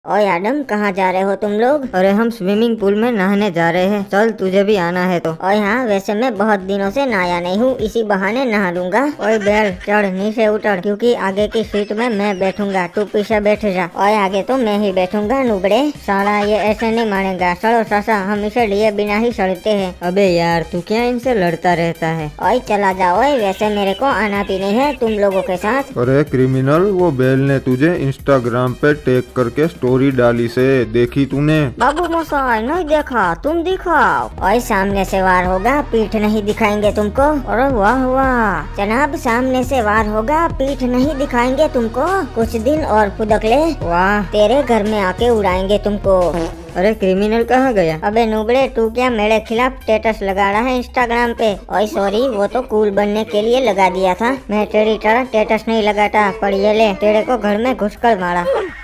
ओए एडम, कहाँ जा रहे हो तुम लोग? अरे हम स्विमिंग पूल में नहाने जा रहे हैं, चल तुझे भी आना है तो। ओए हाँ, वैसे मैं बहुत दिनों से नहाया नहीं हूँ, इसी बहाने नहा लूंगा। ओए बैल चढ़ नीचे उतर, क्योंकि आगे की सीट में मैं बैठूंगा, तू पीछे बैठ जा। ओए आगे तो मैं ही बैठूंगा नुबड़े। साला ये ऐसे नहीं मानेगा। चलो सासा, हम इसे लिए बिना ही चढ़ते हैं। अबे यार तू क्या इनसे लड़ता रहता है? ओए चला जाओ, वैसे मेरे को आना भी नहीं है तुम लोगों के साथ। अरे क्रिमिनल, वो बेल ने तुझे इंस्टाग्राम पे टैग करके स्टोरी डाली से, देखी तूने? बाबू मोसाई नहीं देखा, तुम दिखाओ। ओए सामने से वार होगा, पीठ नहीं दिखाएंगे तुमको। अरे वाह वाह। जनाब, सामने से वार होगा, पीठ नहीं दिखाएंगे तुमको। कुछ दिन और फुदक ले, वाह। तेरे घर में आके उड़ाएंगे तुमको। अरे क्रिमिनल कहाँ गया? अबे नुबड़े, तू क्या मेरे खिलाफ स्टेटस लगा रहा है इंस्टाग्राम पे? ओए सॉरी, वो तो कूल बनने के लिए लगा दिया था। मैं तेरी तरह स्टेटस नहीं लगाता, पर ये ले, तेरे को घर में घुसकर मारा।